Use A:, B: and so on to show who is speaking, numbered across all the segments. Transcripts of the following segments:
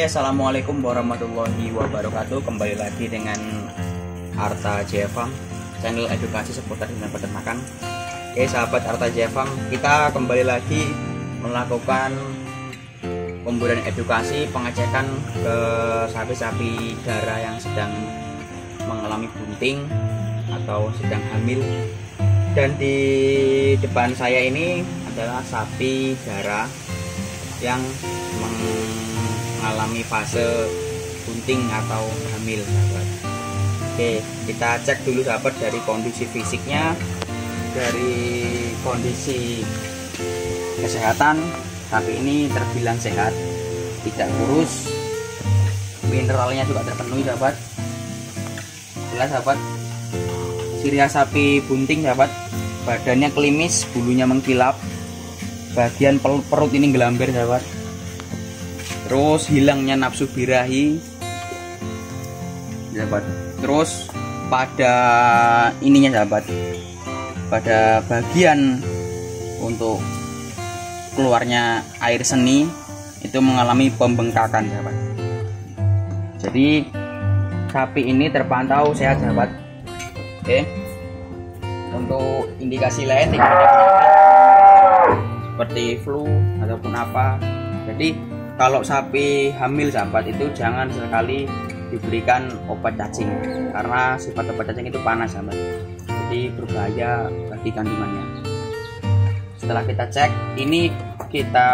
A: Assalamualaikum warahmatullahi wabarakatuh. Kembali lagi dengan Arta Jaya Farm, channel edukasi seputar dengan peternakan. Sahabat Arta Jaya Farm, kita kembali lagi melakukan pemberian edukasi pengecekan ke sapi-sapi darah yang sedang mengalami bunting atau sedang hamil. Dan di depan saya ini adalah sapi darah yang mengalami fase bunting atau hamil, sahabat. Oke, kita cek dulu, sahabat, dari kondisi fisiknya, dari kondisi kesehatan. Sapi ini terbilang sehat, tidak kurus, mineralnya juga terpenuhi, sahabat. Jelas, sahabat, ciri khas sapi bunting, sahabat, badannya klimis, bulunya mengkilap, bagian perut ini gelambir, sahabat. Terus hilangnya nafsu birahi, sahabat. Terus pada ininya, sahabat, pada bagian untuk keluarnya air seni itu mengalami pembengkakan, sahabat. Jadi sapi ini terpantau sehat, sahabat. Oke. Untuk indikasi lain tidak ada seperti flu ataupun apa. Jadi kalau sapi hamil, sahabat, itu jangan sekali diberikan obat cacing, karena sifat obat cacing itu panas, sahabat. Jadi berbahaya bagi kandungannya. Setelah kita cek, ini kita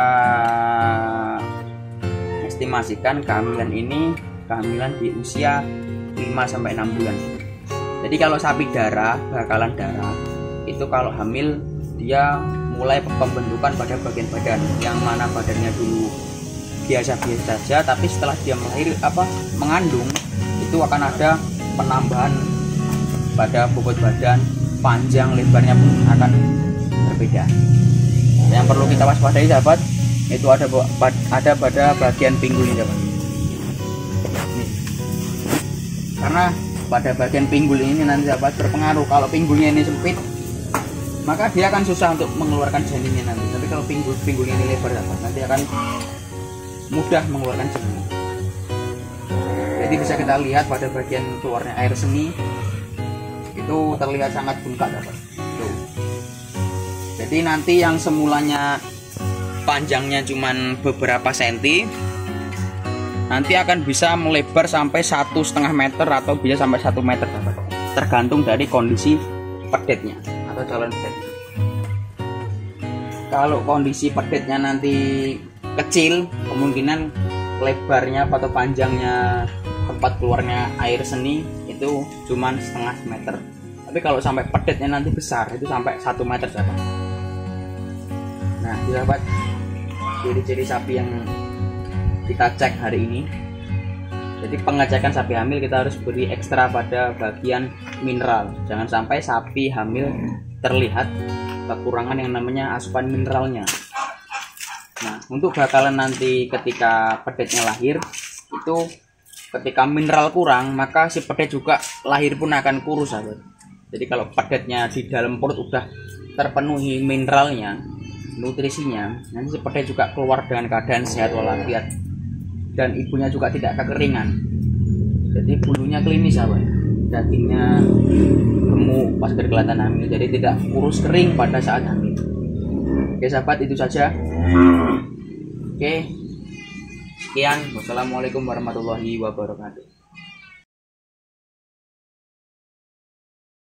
A: estimasikan kehamilan ini kehamilan di usia 5-6 bulan. Jadi kalau sapi darah, bakalan darah, itu kalau hamil dia mulai pembentukan pada bagian badan, yang mana badannya dulu biasa-biasa saja, tapi setelah dia mengandung itu akan ada penambahan pada bobot badan, panjang lebarnya pun akan berbeda. Yang perlu kita waspadai, sahabat, itu ada pada bagian pinggul ini, sahabat. Karena pada bagian pinggul ini nanti, sahabat, berpengaruh. Kalau pinggulnya ini sempit, maka dia akan susah untuk mengeluarkan janinnya nanti. Tapi kalau pinggulnya ini lebar, sahabat, nanti akan mudah mengeluarkan janin. Jadi bisa kita lihat pada bagian keluarnya air seni itu terlihat sangat bengkak, sahabat. Jadi nanti yang semulanya panjangnya cuman beberapa senti, nanti akan bisa melebar sampai 1,5 meter atau bisa sampai 1 meter, sahabat. Tergantung dari kondisi pedetnya atau calon pedet. Kalau kondisi pedetnya nanti kecil, kemungkinan lebarnya atau panjangnya tempat keluarnya air seni itu cuman 0,5 meter. Tapi kalau sampai pedetnya nanti besar, itu sampai 1 meter, sahabat. Nah, sahabat, ciri-ciri sapi yang kita cek hari ini. Jadi pengecekan sapi hamil kita harus beri ekstra pada bagian mineral. Jangan sampai sapi hamil terlihat kekurangan yang namanya asupan mineralnya. Nah, untuk bakalan nanti ketika pedetnya lahir, itu ketika mineral kurang, maka si pedet juga lahir pun akan kurus, sahabat. Jadi kalau pedetnya di dalam perut udah terpenuhi mineralnya, nutrisinya, nanti si pedet juga keluar dengan keadaan sehat walafiat, dan ibunya juga tidak kekeringan. Jadi bulunya klimis, sahabat. Dagingnya gemuk pas berkelihatan hamil, jadi tidak kurus kering pada saat hamil. Oke, sahabat, itu saja. Oke, sekian. Wassalamualaikum warahmatullahi wabarakatuh.